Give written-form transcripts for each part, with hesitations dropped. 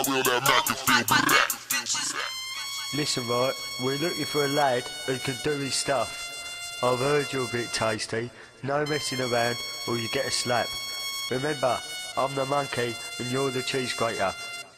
how real that Mac can feel. Listen, right, we're looking for a lad who can do his stuff. I've heard you're a bit tasty. No messing around or you get a slap. Remember, I'm the monkey and you're the cheese grater.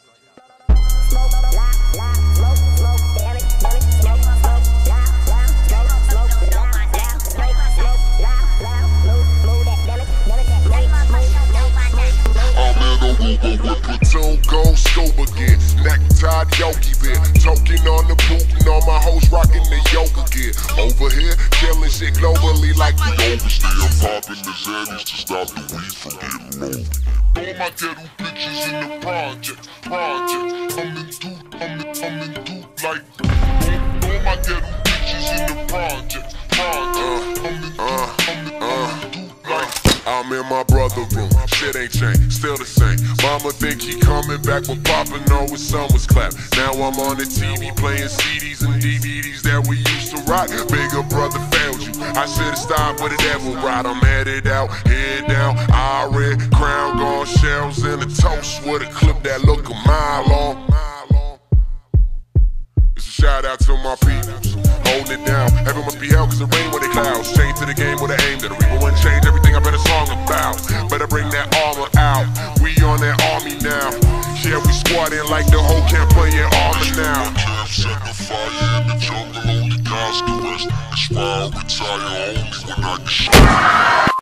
With platoon gold scope again, necktied yogi beer, talking on the boot and all my hoes rocking the yoga gear. Over here, killing shit globally like the overstay. I'm popping the Xannies to stop the weed from getting low. All my ghetto bitches in the project, coming through like. All my ghetto bitches in the project, coming through like. I'm in my brother room, shit ain't changed, still the same. Mama think he coming back, but Papa know his son was clapped. Now I'm on the TV playing CDs and DVDs that we used to rock. Bigger brother failed you, I should've stopped with a devil ride. I'm headed out, head down, I red crown, gone shells in a toast with a clip that look a mile long. It's a shout out to my peoples, holding it down. Heaven must be hell cause it rain when they clouds. Change to the game with an aim that the reaper wouldn't change everything I bet a song about. Better bring that armor out, we on that army now. Yeah, we squatting like the whole camp playing armor now. Set the fire in the jungle, only God's the rest. Inspire, retire only when I get shot.